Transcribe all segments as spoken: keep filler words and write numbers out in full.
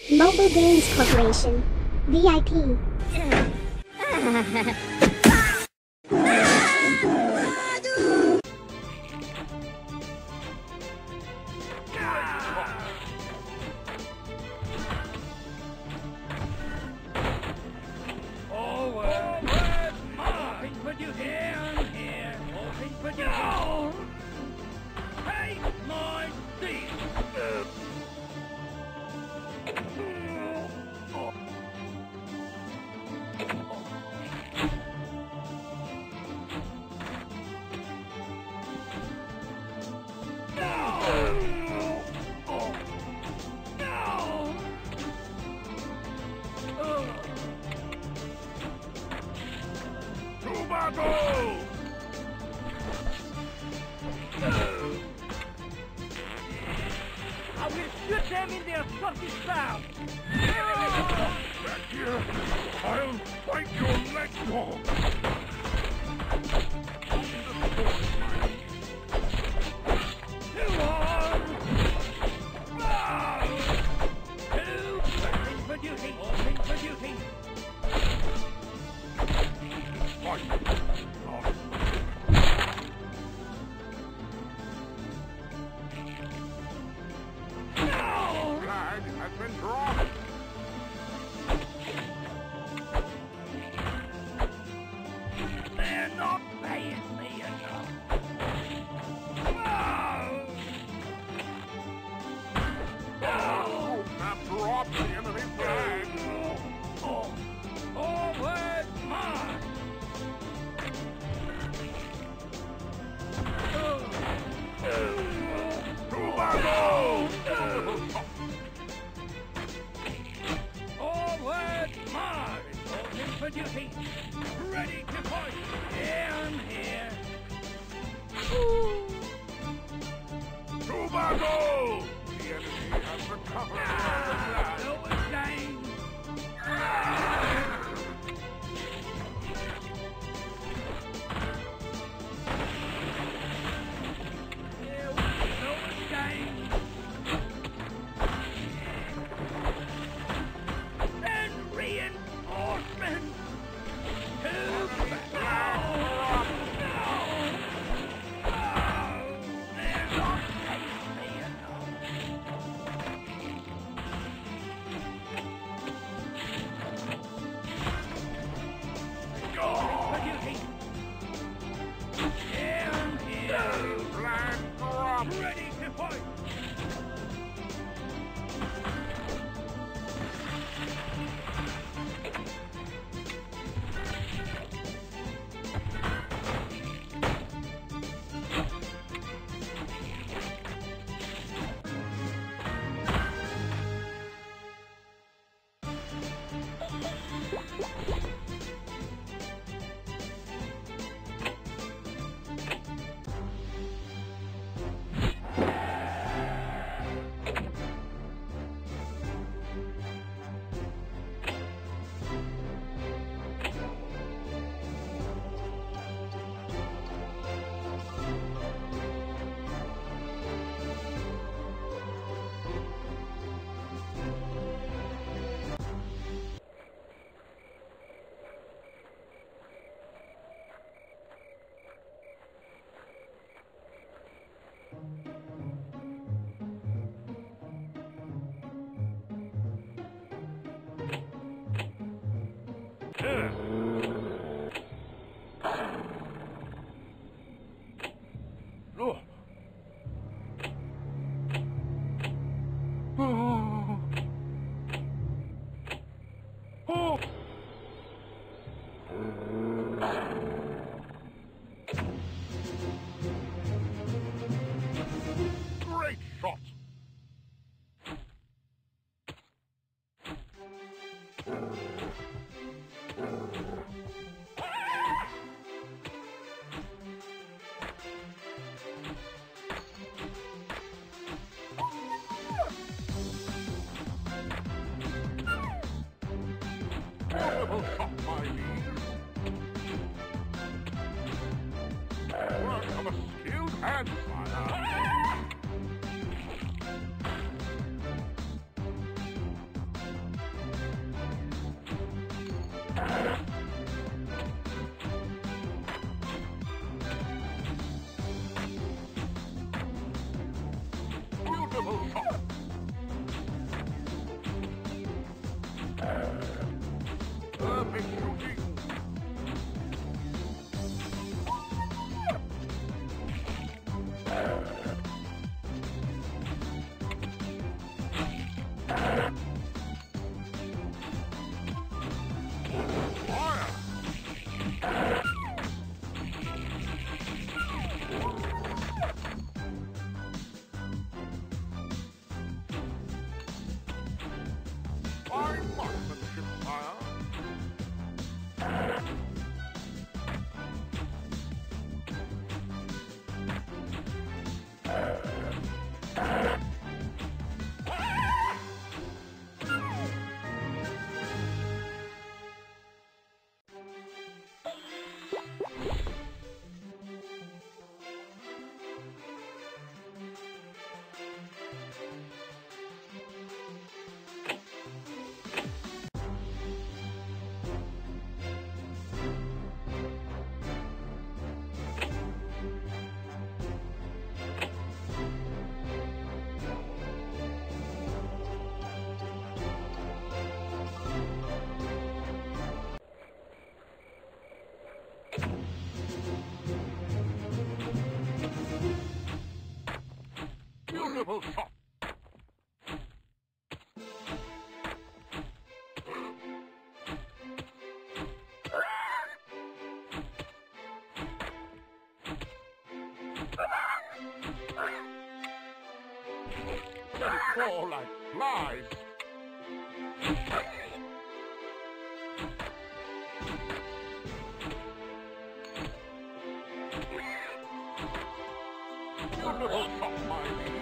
Mobile Games Corporation. V I P. I will shoot them in their fucking mouth! Back here! I'll bite your legs off! Two on! Two! Open for duty! Open for duty! Fight! Flag has been dropped! They're not paying me enough! Oh, map dropped the enemy flag! Oh, forward march! To battle! Forward march! Open for duty! Ready to fight! Here I'm here! To battle! The enemy has recovered Ah, the no exchange! There was no exchange! And reinforcements! To battle! No! No! They're not paying me enough! For duty! Here I'm here! flag dropped! Ready to fight! Look! Oh! Great shot! Wonderful shot, my liege. Work of a skilled hand fire. Beautiful shot. Perfect shooting. Fire. Fine marksmanship, sire. Beautiful shot. Let it fall like flies. Beautiful shot, my liege.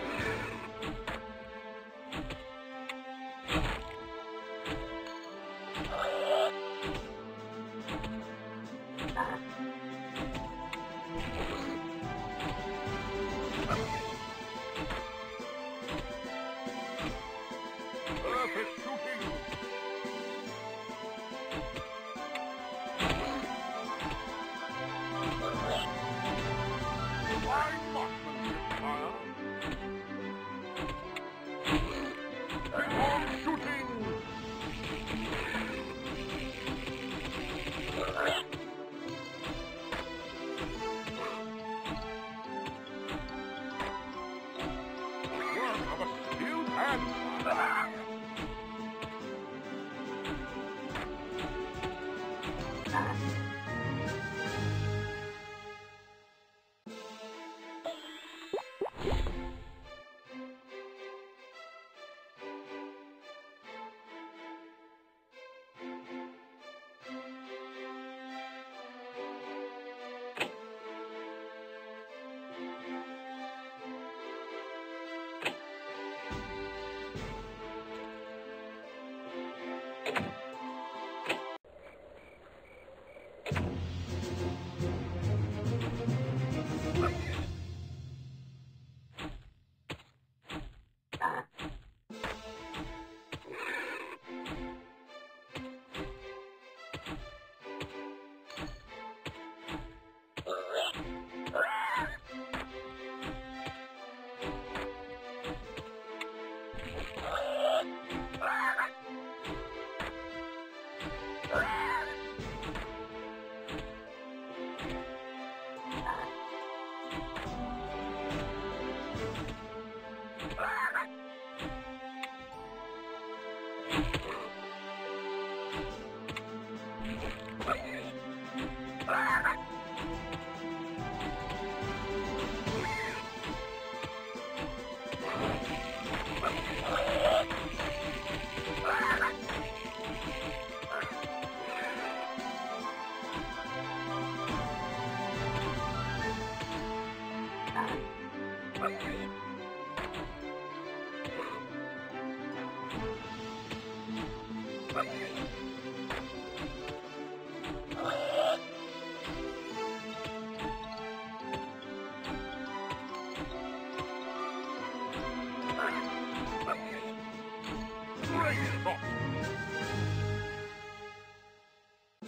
Perfect shooting. Fine marksmanship, sire. Big shooting. Work of a skilled hand, sire. Great shot!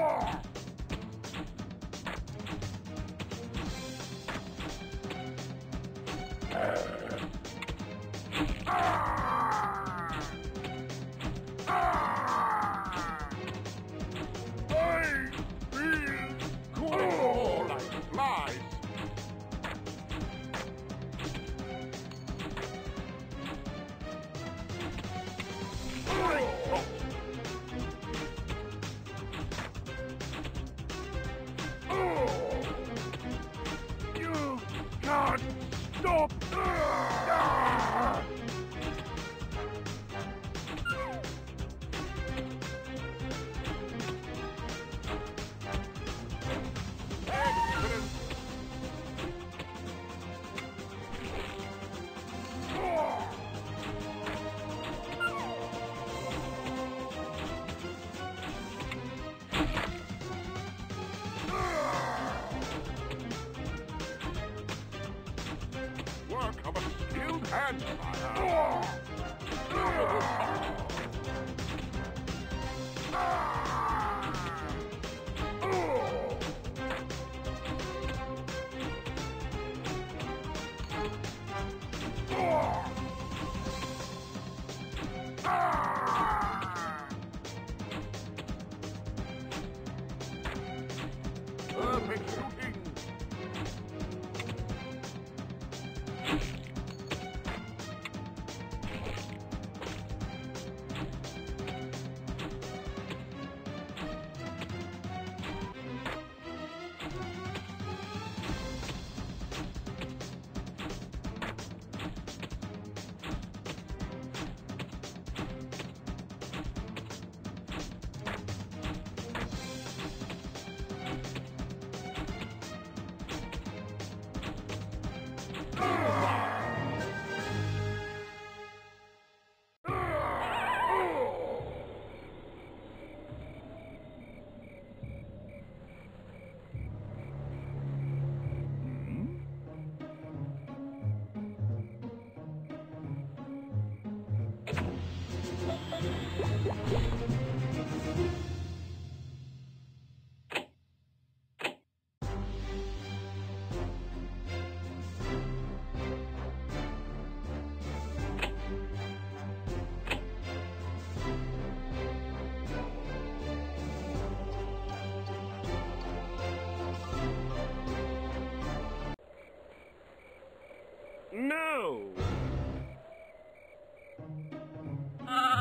Stop! Work of a skilled hand fire. Perfect shooting. No! Uh.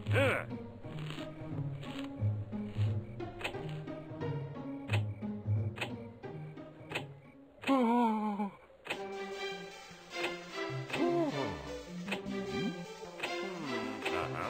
Oh. Oh. Uh-huh.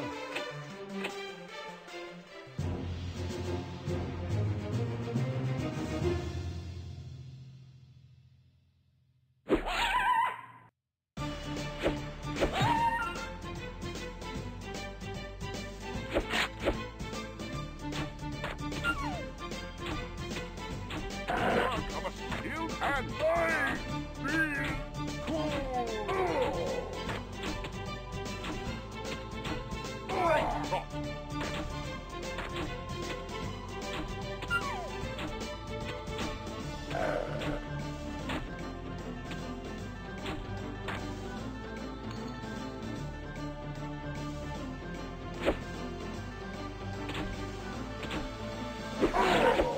And I feel cool. Oh. Oh.